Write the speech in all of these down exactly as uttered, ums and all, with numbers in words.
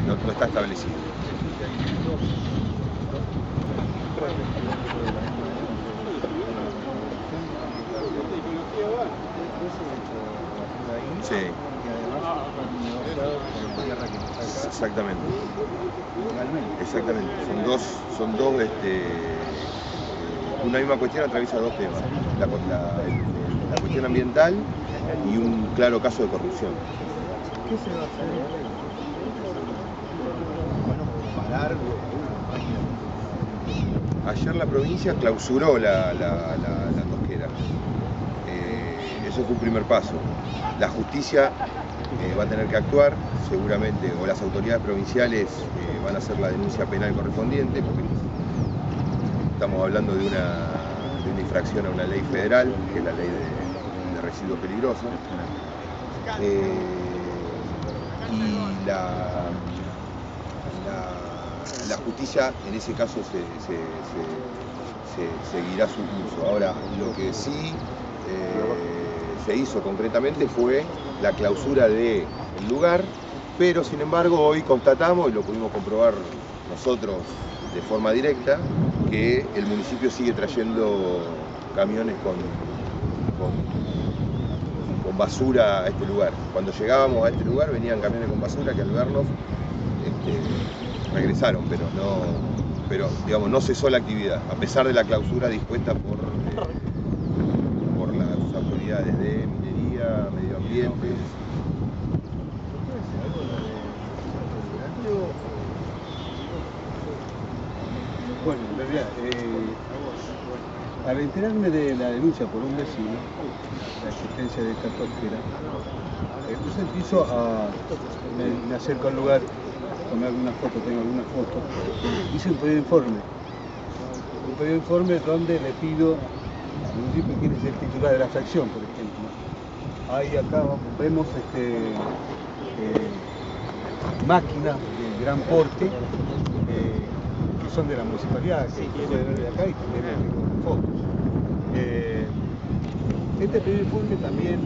no, no está establecido. Sí. Exactamente. Exactamente. Son dos, son dos, este, una misma cuestión atraviesa dos temas. La, la, el, la cuestión ambiental y un claro caso de corrupción. ¿Qué se va a hacer? Bueno, parar. Ayer la provincia clausuró la, la, la, la tosquera. Eh, eso fue un primer paso. La justicia eh, va a tener que actuar, seguramente, o las autoridades provinciales eh, van a hacer la denuncia penal correspondiente, porque estamos hablando de una, de una infracción a una ley federal, que es la ley de, de residuos peligrosos. Eh, y la, la, la justicia en ese caso se, se, se, se seguirá su curso. Ahora, lo que sí eh, se hizo concretamente fue la clausura del lugar, pero sin embargo hoy constatamos, y lo pudimos comprobar nosotros de forma directa, que el municipio sigue trayendo camiones con, con, con basura a este lugar. Cuando llegábamos a este lugar venían camiones con basura que al vernos este, regresaron, pero no, pero digamos no cesó la actividad, a pesar de la clausura dispuesta por, eh, por las autoridades de minería, medio ambiente. Bueno, en realidad, eh, al enterarme de la denuncia por un vecino, la existencia de esta tosquera, eh, entonces empiezo a, me, me acerco al lugar, tomé algunas fotos, tengo algunas fotos, hice un pedido de informe, un pedido de informe donde le pido al municipio quién es el titular de la fracción, por ejemplo. Ahí acá vemos este, eh, máquinas de gran porte, eh, que son de la municipalidad, que se puede ver de acá y también tengo fotos. Eh, este primer informe también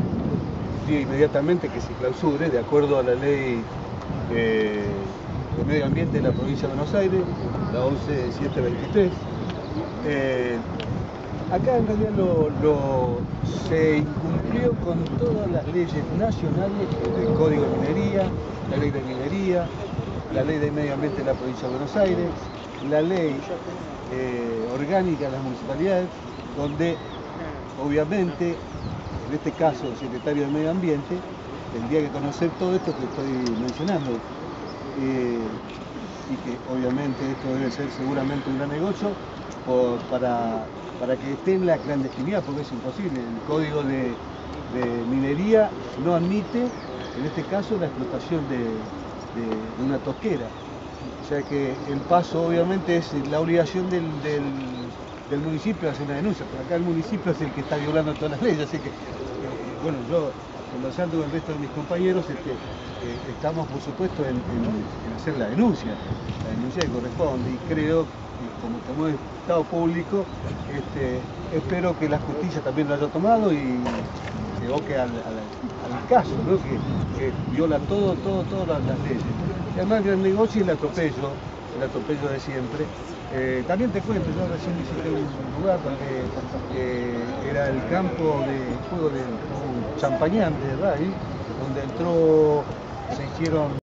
pide inmediatamente que se clausure de acuerdo a la ley eh, de medio ambiente de la provincia de Buenos Aires, la once mil setecientos veintitrés. Eh, acá en realidad lo, lo, se incumplió con todas las leyes nacionales, el Código de Minería, la ley de minería, la ley de medio ambiente de la provincia de Buenos Aires, la ley eh, orgánica de las municipalidades, donde obviamente, en este caso el secretario de Medio Ambiente, tendría que conocer todo esto que estoy mencionando. Eh, y que obviamente esto debe ser seguramente un gran negocio por, para, para que esté en la clandestinidad, porque es imposible. El Código de, de Minería no admite, en este caso, la explotación de, de, de una tosquera. O sea que el paso obviamente es la obligación del, del, del municipio de hacer una denuncia, pero acá el municipio es el que está violando todas las leyes, así que, eh, bueno, yo, conversando con el resto de mis compañeros, este, eh, estamos por supuesto en, en, en hacer la denuncia, la denuncia que corresponde, y creo que como, como es Estado público, este, espero que la justicia también lo haya tomado y se evoque al, al, al caso, ¿no? que, que viola todo, todo, todas las, las leyes. Y además el gran negocio y el atropello, el atropello de siempre. Eh, también te cuento, yo recién visité un lugar donde eh, era el campo de juego de un champañán de Ray, donde entró, se hicieron